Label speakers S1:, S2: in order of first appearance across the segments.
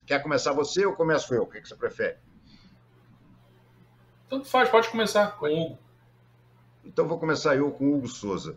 S1: Quer começar você ou começo eu? O que você prefere?
S2: Tanto faz, pode começar com o Hugo.
S1: Então vou começar eu com o Hugo Souza.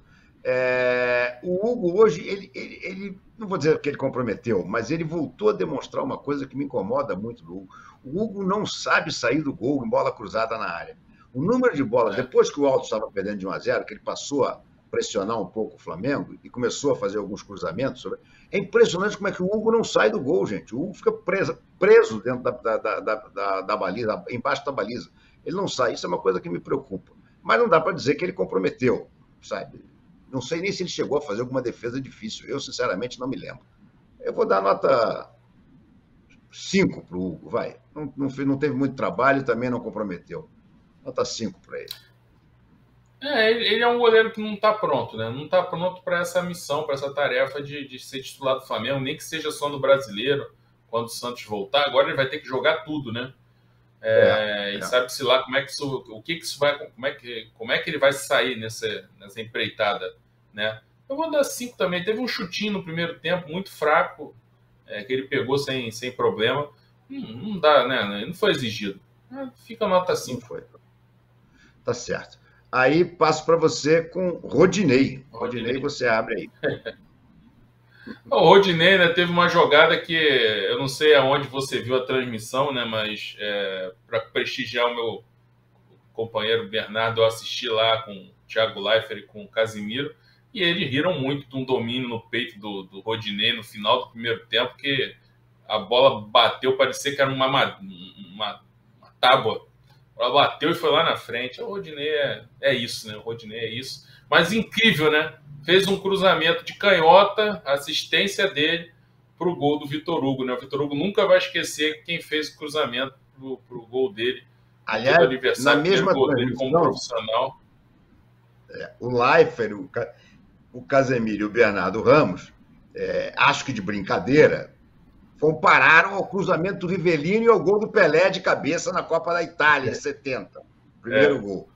S1: O Hugo hoje, não vou dizer que ele comprometeu, mas ele voltou a demonstrar uma coisa que me incomoda muito do Hugo. O Hugo não sabe sair do gol em bola cruzada na área. O número de bolas,
S2: É.
S1: depois que o Alto estava perdendo de 1-0, que ele passou a pressionar um pouco o Flamengo e começou a fazer alguns cruzamentos, é impressionante como é que o Hugo não sai do gol, gente. O Hugo fica preso dentro da baliza, embaixo da baliza. Ele não sai. Isso é uma coisa que me preocupa. Mas não dá para dizer que ele comprometeu, sabe? Não sei nem se ele chegou a fazer alguma defesa difícil. Eu, sinceramente, não me lembro. Eu vou dar nota 5 para o Hugo, vai. Não teve muito trabalho e também não comprometeu. Nota 5 para ele.
S2: Ele é um goleiro que não está pronto, né? Não está pronto para essa missão, para essa tarefa de ser titular do Flamengo, nem que seja só no Brasileiro, quando o Santos voltar. Agora ele vai ter que jogar tudo, né? E sabe-se lá como é que isso, o que isso vai, como é que ele vai sair nessa empreitada, né? Eu vou dar 5 também. Teve um chutinho no primeiro tempo muito fraco, que ele pegou sem problema. Não dá, né? Não foi exigido. Fica nota 5.
S1: Não foi. Tá certo. Aí passo para você com Rodinei. Rodinei, você abre aí.
S2: O Rodinei, né, teve uma jogada que eu não sei aonde você viu a transmissão, né, mas para prestigiar o meu companheiro Bernardo, eu assisti lá com o Thiago Leifert e com o Casimiro, e eles riram muito de um domínio no peito do Rodinei no final do primeiro tempo, que a bola bateu, parecia que era uma tábua. Ela bateu e foi lá na frente. O Rodinei é isso, né? O Rodinei é isso. Mas incrível, né? Fez um cruzamento de canhota, assistência dele para o gol do Vitor Hugo, né? O Vitor Hugo nunca vai esquecer quem fez o cruzamento para o gol dele.
S1: Aliás,
S2: todo aniversário,
S1: na mesma
S2: gol dele como profissional.
S1: O Leifert, o Casemiro e o Bernardo Ramos, acho que de brincadeira, compararam ao cruzamento do Rivellino e ao gol do Pelé de cabeça na Copa da Itália, em 70. Primeiro gol.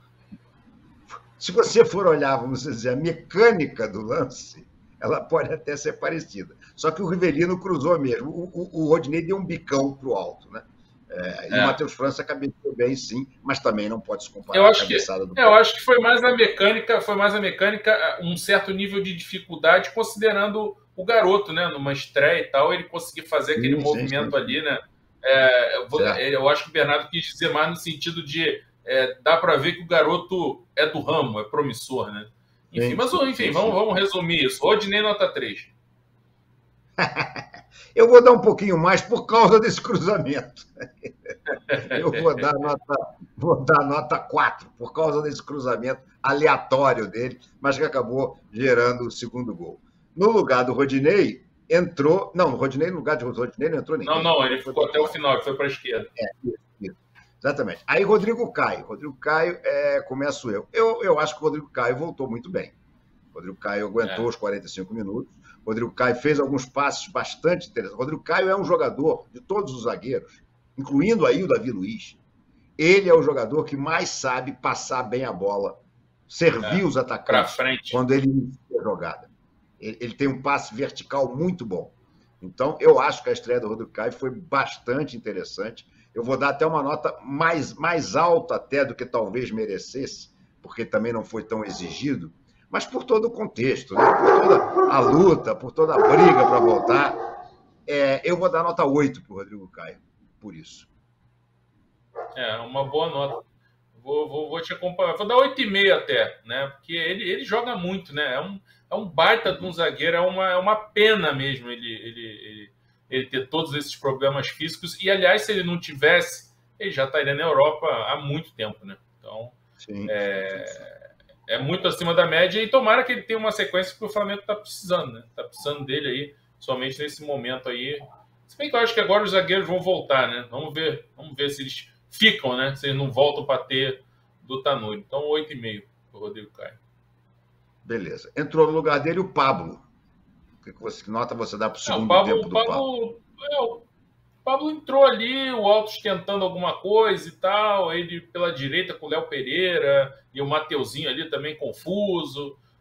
S1: Se você for olhar, vamos dizer, a mecânica do lance, ela pode até ser parecida. Só que o Rivellino cruzou mesmo. O Rodinei deu um bicão para o alto, né? E o Matheus França cabeceou bem, sim, mas também não pode se comparar
S2: a cabeçada do Pelé. Eu acho que foi mais a mecânica, um certo nível de dificuldade, considerando o garoto, né? Numa estreia e tal, ele conseguir fazer aquele movimento ali, né? Eu acho que o Bernardo quis dizer mais no sentido de dá para ver que o garoto é do ramo, é promissor, né? Enfim, vamos resumir isso. Rodinei nota 3.
S1: Eu vou dar um pouquinho mais por causa desse cruzamento. Eu vou dar nota 4 por causa desse cruzamento aleatório dele, mas que acabou gerando o segundo gol. No lugar do Rodinei, entrou. Não, no lugar de Rodinei não entrou ninguém.
S2: Não, ele ficou até o final, ele foi para a esquerda.
S1: Isso. Exatamente. Aí Rodrigo Caio. Começo eu. Eu acho que o Rodrigo Caio voltou muito bem. O Rodrigo Caio aguentou os 45 minutos. O Rodrigo Caio fez alguns passes bastante interessantes. O Rodrigo Caio é um jogador de todos os zagueiros, incluindo aí o Davi Luiz. Ele é o jogador que mais sabe passar bem a bola, servir os atacantes quando ele inicia a jogada. Ele tem um passe vertical muito bom. Então, eu acho que a estreia do Rodrigo Caio foi bastante interessante. Eu vou dar até uma nota mais alta até do que talvez merecesse, porque também não foi tão exigido, mas por todo o contexto, né? Por toda a luta, por toda a briga para voltar. Eu vou dar nota 8 para o Rodrigo Caio, por isso.
S2: Uma boa nota. Vou te acompanhar. Vou dar 8,5 até, né? Porque ele joga muito, né? É um baita de um zagueiro, é uma pena mesmo ele ter todos esses problemas físicos. E, aliás, se ele não tivesse, ele já estaria na Europa há muito tempo, né? Então, sim. É muito acima da média e tomara que ele tenha uma sequência que o Flamengo está precisando, né? Está precisando dele aí, somente nesse momento aí. Se bem que eu acho que agora os zagueiros vão voltar, né? Vamos ver se eles ficam, né? Se eles não voltam para ter do Tanuri. Então, 8,5 para o Rodrigo Caio.
S1: Beleza. Entrou no lugar dele o Pablo. Que nota você dá para o segundo tempo do Pablo?
S2: O Pablo entrou ali, o Altos tentando alguma coisa e tal, ele pela direita com o Léo Pereira e o Mateuzinho ali também confuso.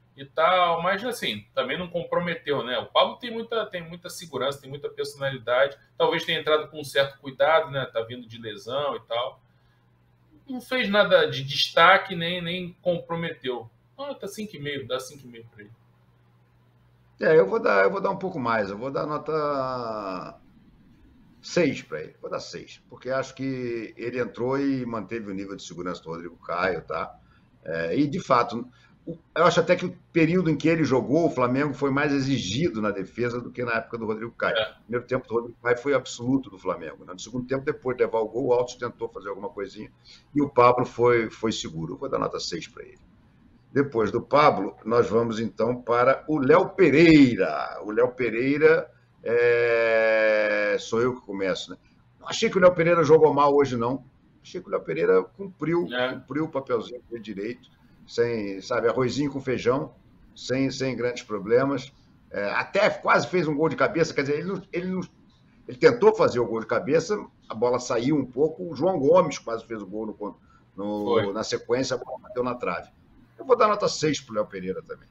S2: e tal, mas assim, também não comprometeu, né? O Pablo tem muita segurança, tem muita personalidade, talvez tenha entrado com um certo cuidado, né? Tá vindo de lesão e tal. Não fez nada de destaque, nem comprometeu. Ah, tá 5,5, dá 5,5 para ele.
S1: Eu vou dar um pouco mais, eu vou dar nota 6 para ele, vou dar 6, porque acho que ele entrou e manteve o nível de segurança do Rodrigo Caio, tá? E de fato, eu acho até que o período em que ele jogou, o Flamengo foi mais exigido na defesa do que na época do Rodrigo Caio. No primeiro tempo do Rodrigo Caio foi absoluto do Flamengo, né? No segundo tempo, depois de levar o gol, o Altos tentou fazer alguma coisinha e o Pablo foi seguro. Eu vou dar nota 6 para ele. Depois do Pablo, nós vamos então para o Léo Pereira. O Léo Pereira sou eu que começo, né? Não achei que o Léo Pereira jogou mal hoje, não. Achei que o Léo Pereira cumpriu o papelzinho dele direito, sem, sabe, arrozinho com feijão, sem grandes problemas. Até quase fez um gol de cabeça, quer dizer, ele tentou fazer o gol de cabeça, a bola saiu um pouco, o João Gomes quase fez o gol na sequência, a bola bateu na trave. Eu vou dar nota 6 para o Léo Pereira também.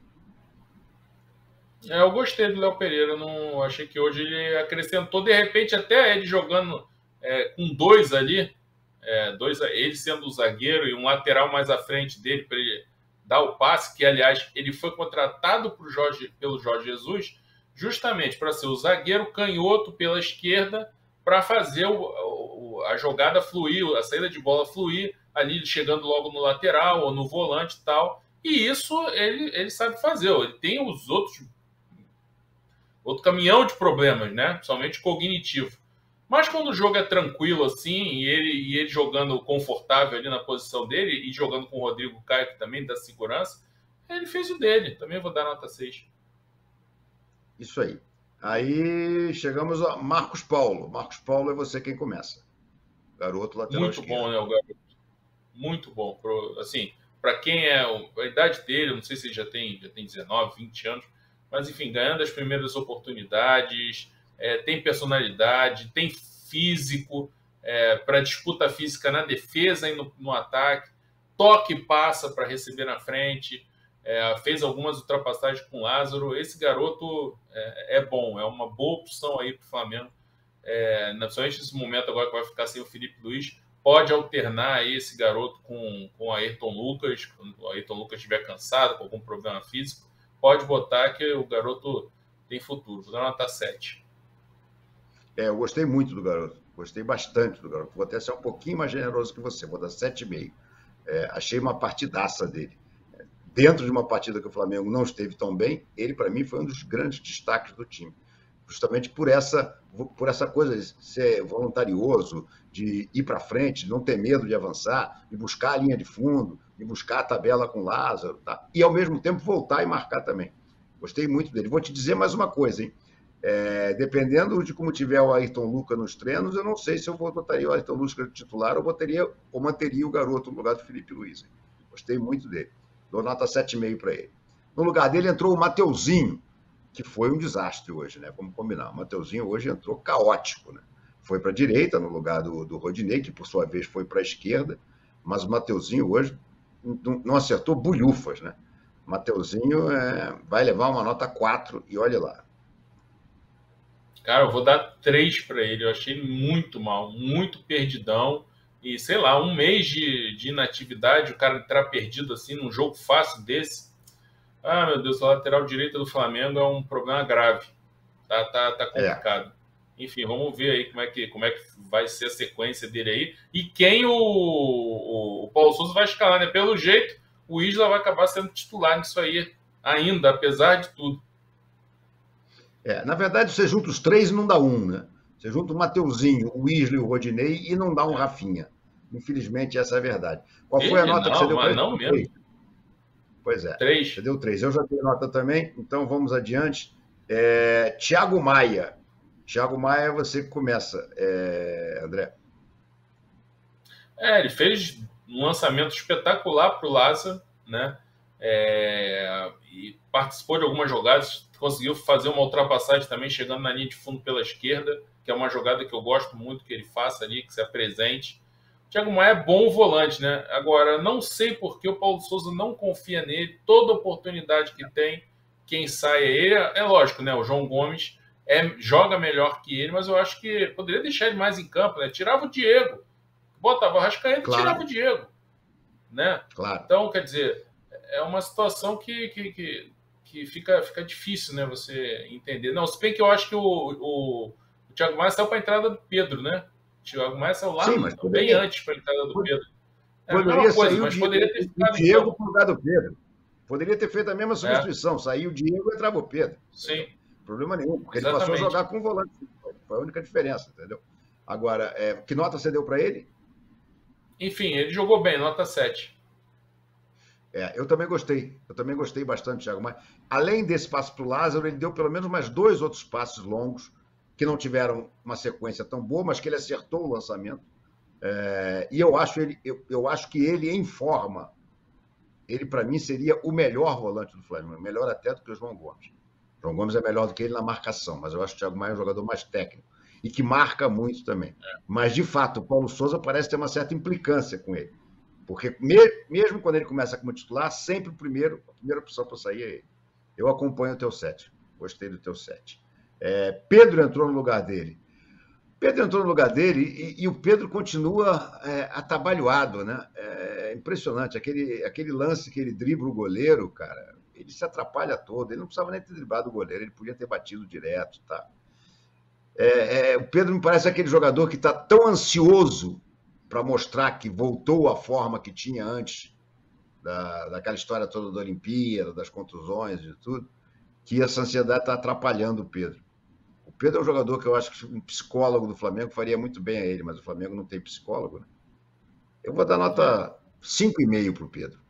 S2: Eu gostei do Léo Pereira, não achei que hoje ele acrescentou, de repente, até ele jogando com dois ali, ele sendo o zagueiro e um lateral mais à frente dele para ele dar o passe, que, aliás, ele foi contratado pelo Jorge Jesus justamente para ser o zagueiro canhoto pela esquerda para fazer a jogada fluir, a saída de bola fluir, ali chegando logo no lateral ou no volante e tal. E isso ele sabe fazer. Ele tem os outro caminhão de problemas, né? Principalmente cognitivo. Mas quando o jogo é tranquilo assim, e ele jogando confortável ali na posição dele, e jogando com o Rodrigo Caio, que também dá segurança, ele fez o dele. Também vou dar nota 6.
S1: Isso aí. Aí chegamos a Marcos Paulo. Marcos Paulo é você quem começa. Garoto lateral
S2: muito
S1: esquerdo.
S2: Bom, né, o garoto? Muito bom. Assim, para quem é a idade dele, eu não sei se ele já tem 19, 20 anos, mas enfim, ganhando as primeiras oportunidades, tem personalidade, tem físico para disputa física na defesa e no ataque, toque e passa para receber na frente, fez algumas ultrapassagens com o Lázaro. Esse garoto é bom, é uma boa opção aí para o Flamengo, principalmente nesse momento agora que vai ficar sem o Felipe Luiz. Pode alternar aí esse garoto com o Ayrton Lucas, quando o Ayrton Lucas estiver cansado, com algum problema físico, pode botar que o garoto tem futuro. Vou dar nota 7.
S1: Eu gostei muito do garoto, gostei bastante do garoto. Vou até ser um pouquinho mais generoso que você, vou dar 7,5. Achei uma partidaça dele. Dentro de uma partida que o Flamengo não esteve tão bem, ele, para mim, foi um dos grandes destaques do time. Justamente por essa coisa de ser voluntarioso, de ir para frente, de não ter medo de avançar, de buscar a linha de fundo, de buscar a tabela com o Lázaro, tá? E, ao mesmo tempo, voltar e marcar também. Gostei muito dele. Vou te dizer mais uma coisa, hein? Dependendo de como tiver o Ayrton Lucas nos treinos, eu não sei se eu botaria o Ayrton Lucas titular ou manteria o garoto no lugar do Felipe Luiz. Hein? Gostei muito dele. Dou nota 7,5 para ele. No lugar dele entrou o Mateuzinho, que foi um desastre hoje, né? Vamos combinar. O Mateuzinho hoje entrou caótico, né? Foi para a direita, no lugar do Rodinei, que por sua vez foi para a esquerda, mas o Mateuzinho hoje não acertou bulhufas, né? O Mateuzinho vai levar uma nota 4 e olha lá.
S2: Cara, eu vou dar 3 para ele. Eu achei ele muito mal, muito perdidão. E, sei lá, um mês de inatividade, o cara entrar perdido assim num jogo fácil desse. Ah, meu Deus, a lateral direita do Flamengo é um problema grave. Tá complicado. Enfim, vamos ver aí como é que vai ser a sequência dele aí. E quem o Paulo Souza vai escalar, né? Pelo jeito, o Isla vai acabar sendo titular nisso aí ainda, apesar de tudo.
S1: Na verdade, você junta os três e não dá um, né? Você junta o Mateuzinho, o Isla e o Rodinei e não dá um Rafinha. Infelizmente, essa é a verdade. Qual foi a nota que você deu para ele?
S2: Não mesmo.
S1: Pois é.
S2: 3.
S1: Você deu 3. Eu já dei nota também, então vamos adiante. Thiago Maia. Thiago Maia, você que começa, André.
S2: Ele fez um lançamento espetacular para o Lázaro, né? E participou de algumas jogadas, conseguiu fazer uma ultrapassagem também, chegando na linha de fundo pela esquerda, que é uma jogada que eu gosto muito que ele faça ali, que se apresente. Thiago Maia é bom volante, né? Agora, não sei por que o Paulo Souza não confia nele. Toda oportunidade que tem, quem sai é ele. É lógico, né? O João Gomes joga melhor que ele, mas eu acho que poderia deixar ele mais em campo, né? Tirava o Diego. Botava o Arrascaeta e tirava o Diego. Né?
S1: Claro.
S2: Então, quer dizer, é uma situação que fica difícil, né? Você entender. Não, se bem que eu acho que o Thiago Maia saiu para a entrada do Pedro, né? O Thiago Maia saiu lá bem antes para a entrada do Pedro.
S1: É a mesma coisa, mas poderia ter ficado o Diego para o lugar do Pedro. Poderia ter feito a mesma substituição. Saiu o Diego e entrava o Pedro.
S2: Sim.
S1: Problema nenhum, porque ele passou a jogar com o volante. Foi a única diferença, entendeu? Agora, que nota você deu para ele?
S2: Enfim, ele jogou bem, nota 7.
S1: Eu também gostei. Eu também gostei bastante do Thiago Maia. Além desse passo para o Lázaro, ele deu pelo menos mais 2 outros passos longos que não tiveram uma sequência tão boa, mas que ele acertou o lançamento. E eu acho que ele, em forma, ele, para mim, seria o melhor volante do Flamengo. Melhor até do que o João Gomes. O João Gomes é melhor do que ele na marcação, mas eu acho que o Thiago Maia é um jogador mais técnico e que marca muito também. Mas, de fato, o Paulo Souza parece ter uma certa implicância com ele. Porque mesmo quando ele começa como titular, sempre a primeira opção para sair é ele. Eu acompanho o teu 7. Gostei do teu 7. Pedro entrou no lugar dele. E o Pedro continua atabalhoado, né? É impressionante. Aquele lance que ele dribla o goleiro, cara, ele se atrapalha todo. Ele não precisava nem ter driblado o goleiro, ele podia ter batido direto. Tá? O Pedro me parece aquele jogador que está tão ansioso para mostrar que voltou à forma que tinha antes daquela história toda da Olimpíada, das contusões e tudo, que essa ansiedade está atrapalhando o Pedro. O Pedro é um jogador que eu acho que um psicólogo do Flamengo faria muito bem a ele, mas o Flamengo não tem psicólogo, né? Eu vou dar nota 5,5 para o Pedro.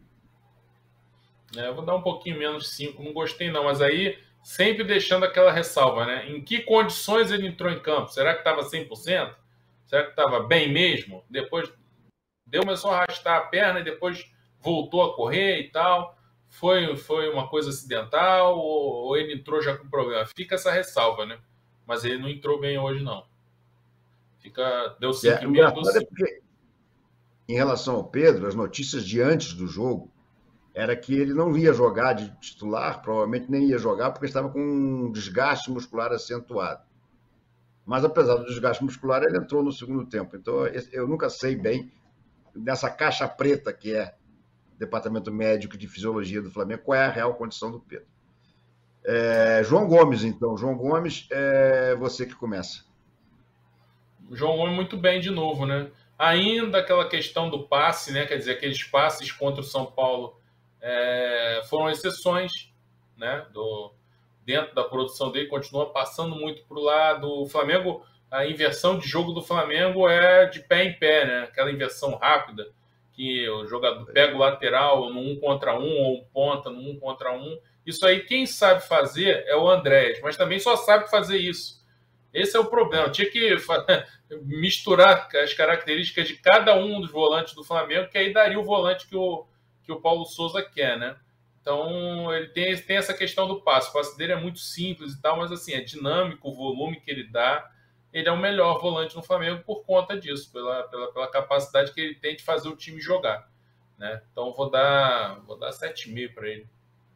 S2: Eu vou dar um pouquinho menos de 5, não gostei não, mas aí sempre deixando aquela ressalva, né? Em que condições ele entrou em campo? Será que estava 100%? Será que estava bem mesmo? Depois começou a arrastar a perna e depois voltou a correr e tal. Foi uma coisa acidental ou ele entrou já com problema? Fica essa ressalva, né? Mas ele não entrou bem hoje, não. Deu 5,5, deu 5.
S1: Porque, em relação ao Pedro, as notícias de antes do jogo era que ele não ia jogar de titular, provavelmente nem ia jogar porque estava com um desgaste muscular acentuado. Mas, apesar do desgaste muscular, ele entrou no segundo tempo. Então, eu nunca sei bem, nessa caixa preta que é o Departamento Médico de Fisiologia do Flamengo, qual é a real condição do Pedro. João Gomes, então. João Gomes, você que começa.
S2: O João Gomes muito bem de novo, né? Ainda aquela questão do passe, né? Quer dizer, aqueles passes contra o São Paulo foram exceções, né? Dentro da produção dele, continua passando muito para o lado. O Flamengo, a inversão de jogo do Flamengo é de pé em pé, né? Aquela inversão rápida, que o jogador pega o lateral no 1 contra 1, ou um ponta no 1 contra 1. Isso aí, quem sabe fazer é o Andrés, mas também só sabe fazer isso. Esse é o problema. Tinha que misturar as características de cada um dos volantes do Flamengo, que aí daria o volante que o Paulo Souza quer, né? Então, ele tem essa questão do passe. O passe dele é muito simples e tal, mas assim, é dinâmico, o volume que ele dá. Ele é o melhor volante no Flamengo por conta disso, pela capacidade que ele tem de fazer o time jogar, né? Então, vou dar 7,5 para ele.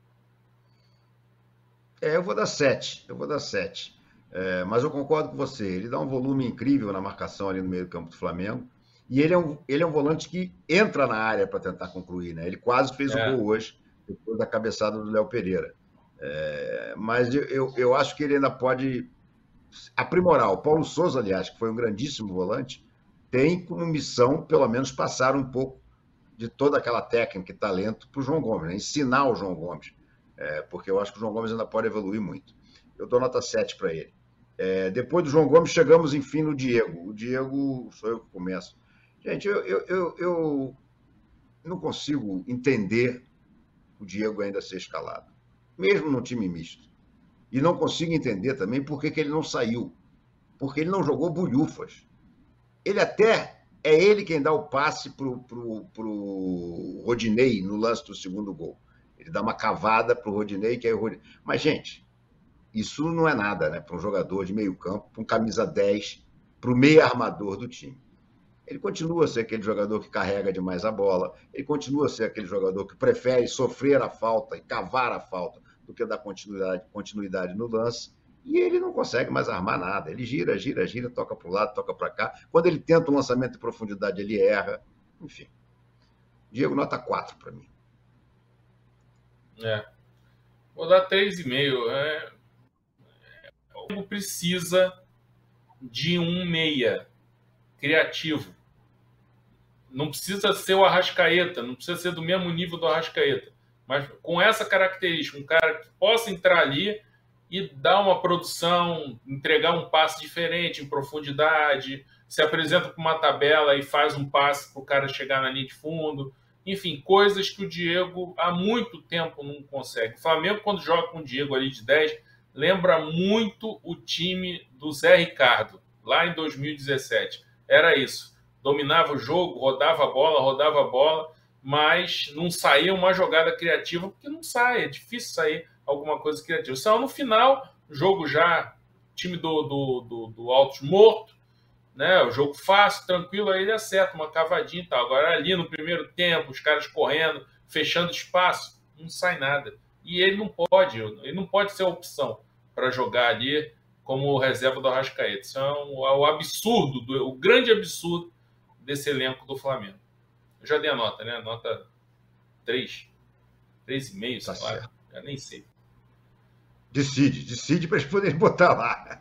S1: Eu vou dar 7. Mas eu concordo com você. Ele dá um volume incrível na marcação ali no meio do campo do Flamengo. E ele é um volante que entra na área para tentar concluir, né? Ele quase fez o gol hoje, depois da cabeçada do Léo Pereira. Mas eu acho que ele ainda pode aprimorar. O Paulo Souza, aliás, que foi um grandíssimo volante, tem como missão, pelo menos, passar um pouco de toda aquela técnica e talento para o João Gomes, né? Ensinar o João Gomes. Porque eu acho que o João Gomes ainda pode evoluir muito. Eu dou nota 7 para ele. Depois do João Gomes, chegamos, enfim, no Diego. O Diego, sou eu que começo. Gente, eu não consigo entender o Diego ainda ser escalado, mesmo no time misto. E não consigo entender também por que ele não saiu, porque ele não jogou bulhufas. Ele até é ele quem dá o passe pro Rodinei no lance do segundo gol. Ele dá uma cavada pro Rodinei, que é o Rodinei. Mas, gente, isso não é nada, né? Para um jogador de meio campo, para um camisa 10, para o meio armador do time. Ele continua a ser aquele jogador que carrega demais a bola, ele continua a ser aquele jogador que prefere sofrer a falta e cavar a falta do que dar continuidade no lance. E ele não consegue mais armar nada. Ele gira, gira, gira, toca para o lado, toca para cá. Quando ele tenta um lançamento de profundidade, ele erra. Enfim. Diego, nota 4 para mim.
S2: Vou dar 3,5. O Diego precisa de um meia criativo. Não precisa ser o Arrascaeta, não precisa ser do mesmo nível do Arrascaeta, mas com essa característica, um cara que possa entrar ali e dar uma produção, entregar um passe diferente, em profundidade, se apresenta com uma tabela e faz um passe para o cara chegar na linha de fundo. Enfim, coisas que o Diego há muito tempo não consegue. O Flamengo, quando joga com o Diego ali de 10, lembra muito o time do Zé Ricardo, lá em 2017. Era isso. Dominava o jogo, rodava a bola, mas não saía uma jogada criativa, porque não sai, é difícil sair alguma coisa criativa. Só no final, o jogo já, time do Altos morto, né? O jogo fácil, tranquilo, aí ele acerta uma cavadinha e tal. Agora ali no primeiro tempo, os caras correndo, fechando espaço, não sai nada. E ele não pode ser a opção para jogar ali como reserva do Arrascaeta. Isso é o absurdo, o grande absurdo desse elenco do Flamengo. Eu já dei a nota, né? Nota 3, 3,5, sei lá.
S1: Certo.
S2: Já nem sei.
S1: Decide para eles poderem botar lá.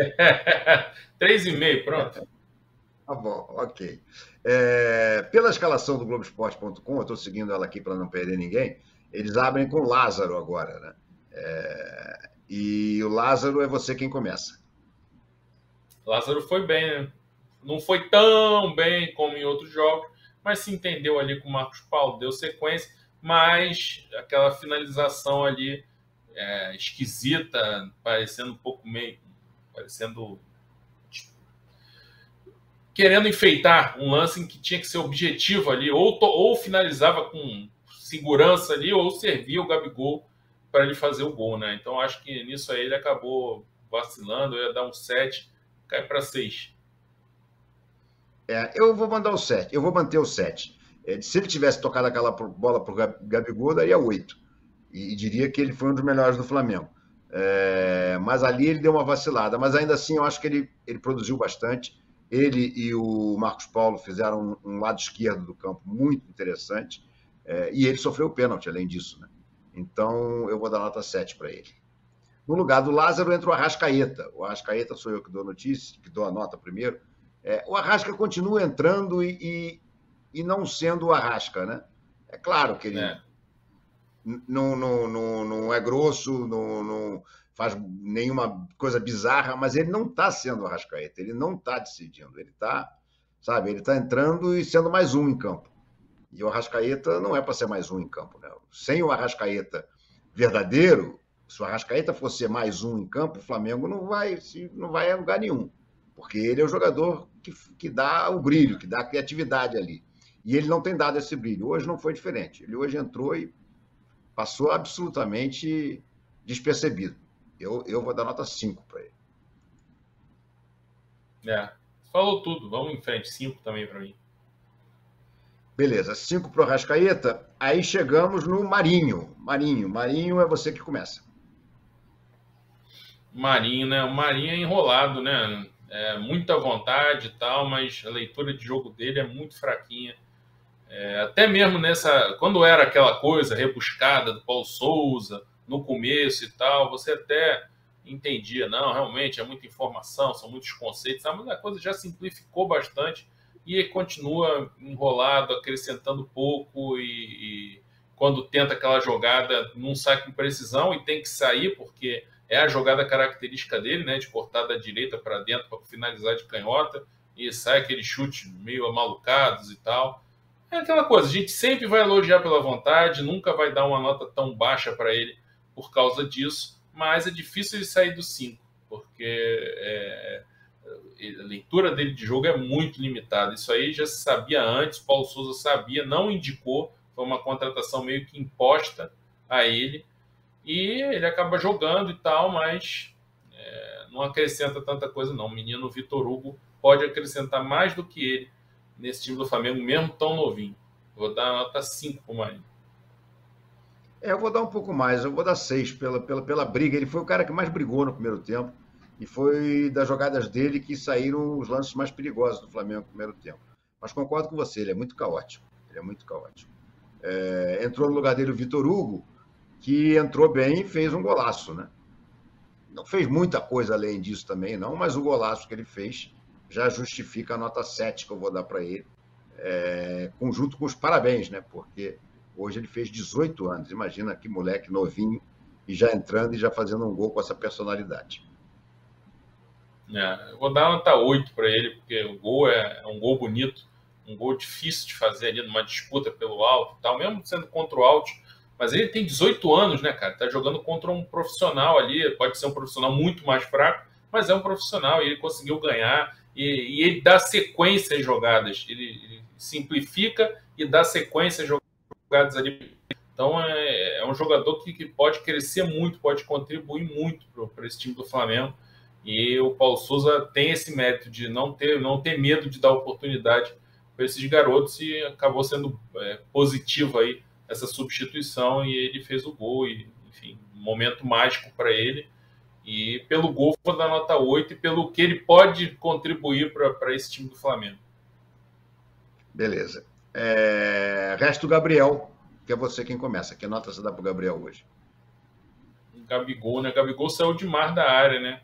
S2: 3,5, pronto.
S1: Tá bom, ok. Pela escalação do Globoesporte.com, eu estou seguindo ela aqui para não perder ninguém, eles abrem com o Lázaro agora, né? E o Lázaro é você quem começa.
S2: Lázaro foi bem, né? Não foi tão bem como em outros jogos, mas se entendeu ali com o Marcos Paulo, deu sequência, mas aquela finalização ali esquisita, parecendo um pouco querendo enfeitar um lance em que tinha que ser objetivo ali, ou finalizava com segurança ali, ou servia o Gabigol para ele fazer o gol, né? Então acho que nisso aí ele acabou vacilando, eu ia dar um 7, cai para 6.
S1: Eu vou mandar o 7, eu vou manter o 7. Se ele tivesse tocado aquela bola para o Gabigol, daria 8. E diria que ele foi um dos melhores do Flamengo. Mas ali ele deu uma vacilada. Mas ainda assim, eu acho que ele produziu bastante. Ele e o Marcos Paulo fizeram um lado esquerdo do campo muito interessante. E ele sofreu o pênalti, além disso, né? Então, eu vou dar nota 7 para ele. No lugar do Lázaro entra o Arrascaeta. O Arrascaeta sou eu que dou notícia, que dou a nota primeiro. O Arrasca continua entrando e não sendo o Arrasca, né? É claro que ele não é grosso, não faz nenhuma coisa bizarra, mas ele não está sendo o Arrascaeta, ele não está decidindo, ele está entrando e sendo mais um em campo. E o Arrascaeta não é para ser mais um em campo, né? Sem o Arrascaeta verdadeiro, se o Arrascaeta fosse ser mais um em campo, o Flamengo não vai a lugar nenhum, porque ele é o jogador que dá o brilho, que dá a criatividade ali. E ele não tem dado esse brilho. Hoje não foi diferente. Ele hoje entrou e passou absolutamente despercebido. Eu vou dar nota 5 para ele.
S2: Falou tudo. Vamos em frente. 5 também para mim.
S1: Beleza. 5 para o Arrascaeta. Aí chegamos no Marinho. Marinho é você que começa.
S2: Marinho, né? O Marinho é enrolado, né? Muita vontade e tal, mas a leitura de jogo dele é muito fraquinha. Até mesmo quando era aquela coisa rebuscada do Paulo Souza, no começo e tal, você até entendia, não, realmente é muita informação, são muitos conceitos, mas a coisa já simplificou bastante e continua enrolado, acrescentando pouco e quando tenta aquela jogada não sai com precisão e tem que sair porque é a jogada característica dele, né, de cortar da direita para dentro para finalizar de canhota e sai aquele chute meio amalucados e tal. É aquela coisa, a gente sempre vai elogiar pela vontade, nunca vai dar uma nota tão baixa para ele por causa disso, mas é difícil ele sair do 5, porque a leitura dele de jogo é muito limitada. Isso aí já se sabia antes, Paulo Souza sabia, não indicou, foi uma contratação meio que imposta a ele, e ele acaba jogando e tal, mas não acrescenta tanta coisa não. O menino Vitor Hugo pode acrescentar mais do que ele nesse time do Flamengo, mesmo tão novinho. Vou dar nota 5 para o Marinho.
S1: Eu vou dar um pouco mais, eu vou dar 6 pela briga. Ele foi o cara que mais brigou no primeiro tempo e foi das jogadas dele que saíram os lances mais perigosos do Flamengo no primeiro tempo. Mas concordo com você, ele é muito caótico. Ele é muito caótico. Entrou no lugar dele o Vitor Hugo, que entrou bem e fez um golaço, né? Não fez muita coisa além disso também, não, mas o golaço que ele fez já justifica a nota 7 que eu vou dar para ele, junto com os parabéns, né? Porque hoje ele fez 18 anos. Imagina que moleque novinho e já entrando e já fazendo um gol com essa personalidade.
S2: Eu vou dar nota 8 para ele, porque o gol é um gol bonito, um gol difícil de fazer ali numa disputa pelo alto e tal, mesmo sendo contra o alto. Mas ele tem 18 anos, né, cara? Tá jogando contra um profissional ali, pode ser um profissional muito mais fraco, mas é um profissional e ele conseguiu ganhar. E ele dá sequência às jogadas, ele simplifica e dá sequência às jogadas ali. Então é um jogador que pode crescer muito, pode contribuir muito para esse time do Flamengo. E o Paulo Souza tem esse mérito de não ter medo de dar oportunidade para esses garotos e acabou sendo positivo aí essa substituição e ele fez o gol. E, enfim, um momento mágico para ele. E pelo gol vou dar nota 8 e pelo que ele pode contribuir para esse time do Flamengo.
S1: Beleza. Resto do Gabriel, que é você quem começa. Que nota você dá para o Gabriel hoje?
S2: Gabigol, né? Gabigol saiu demais da área, né?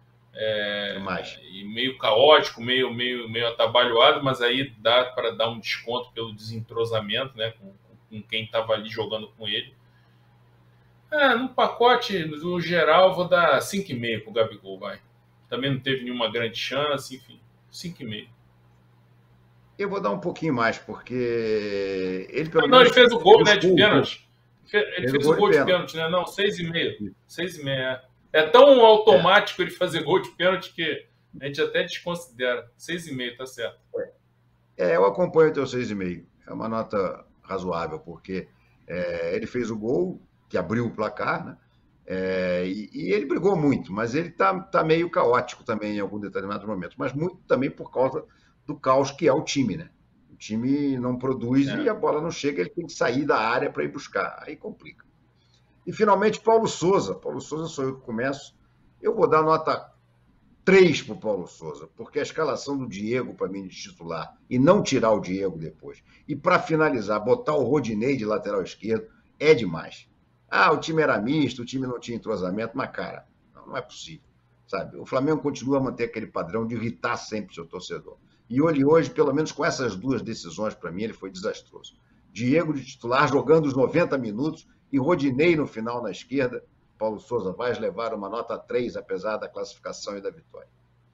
S2: E meio caótico, meio atabalhoado, mas aí dá para dar um desconto pelo desentrosamento, né? Com quem estava ali jogando com ele. No pacote, no geral, vou dar 5,5 pro Gabigol, vai. Também não teve nenhuma grande chance, enfim, 5,5.
S1: Eu vou dar um pouquinho mais, porque ele pelo
S2: menos...
S1: Não,
S2: ele fez o gol, né, de pênalti. Ele fez o gol de pênalti, né? Não, 6,5. 6,5, É tão automático ele fazer gol de pênalti que a gente até desconsidera. 6,5, tá certo.
S1: Eu acompanho o teu 6,5. É uma nota razoável, porque ele fez o gol que abriu o placar, né? E ele brigou muito, mas ele tá meio caótico também em algum determinado momento, mas muito também por causa do caos que é o time, né? O time não produz e a bola não chega, ele tem que sair da área para ir buscar, aí complica. E finalmente Paulo Souza. Paulo Souza sou eu que começo. Eu vou dar nota 3 para o Paulo Souza, porque a escalação do Diego para mim de titular e não tirar o Diego depois, e para finalizar, botar o Rodinei de lateral esquerdo é demais. O time era misto, o time não tinha entrosamento, mas, cara, não é possível, sabe? O Flamengo continua a manter aquele padrão de irritar sempre o seu torcedor. E hoje, pelo menos com essas duas decisões, para mim, ele foi desastroso. Diego de titular, jogando os 90 minutos, e Rodinei no final na esquerda. Paulo Souza vai levar uma nota 3, apesar da classificação e da vitória.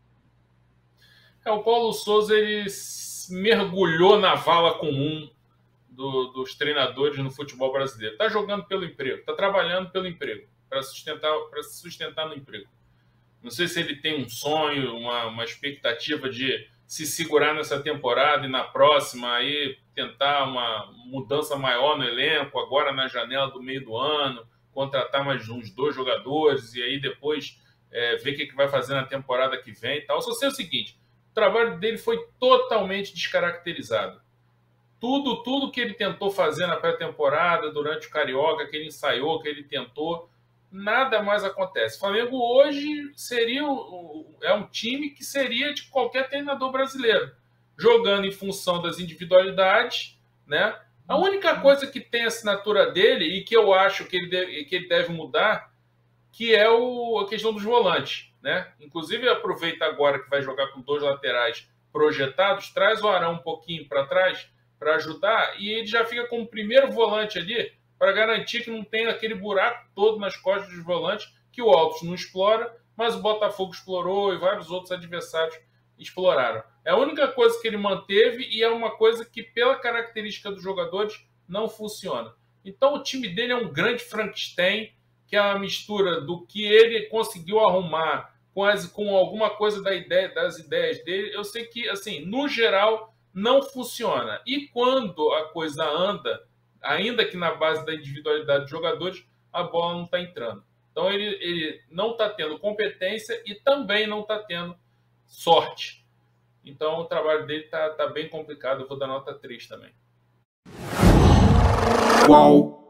S2: O Paulo Souza, ele mergulhou na vala comum dos treinadores no futebol brasileiro. Está jogando pelo emprego, está trabalhando pelo emprego, para se sustentar no emprego. Não sei se ele tem um sonho, uma expectativa de se segurar nessa temporada e na próxima aí tentar uma mudança maior no elenco, agora na janela do meio do ano, contratar mais uns 2 jogadores e aí depois ver o que vai fazer na temporada que vem e tal. Só sei o seguinte, o trabalho dele foi totalmente descaracterizado. Tudo que ele tentou fazer na pré-temporada, durante o Carioca, que ele ensaiou, que ele tentou, nada mais acontece. O Flamengo hoje é um time que seria de qualquer treinador brasileiro, jogando em função das individualidades, né? A única coisa que tem a assinatura dele e que eu acho que ele deve mudar, que é a questão dos volantes, né? Inclusive, aproveita agora que vai jogar com 2 laterais projetados, traz o Arão um pouquinho para trás para ajudar e ele já fica como primeiro volante ali para garantir que não tem aquele buraco todo nas costas dos volantes que o Altos não explora, mas o Botafogo explorou e vários outros adversários exploraram. É a única coisa que ele manteve e é uma coisa que, pela característica dos jogadores, não funciona. Então, o time dele é um grande Frankenstein, que é uma mistura do que ele conseguiu arrumar com alguma coisa das ideias dele. Eu sei que, assim, no geral, não funciona. E quando a coisa anda, ainda que na base da individualidade dos jogadores, a bola não está entrando. Então, ele não está tendo competência e também não está tendo sorte. Então o trabalho dele tá bem complicado. Eu vou dar nota 3 também.
S3: Qual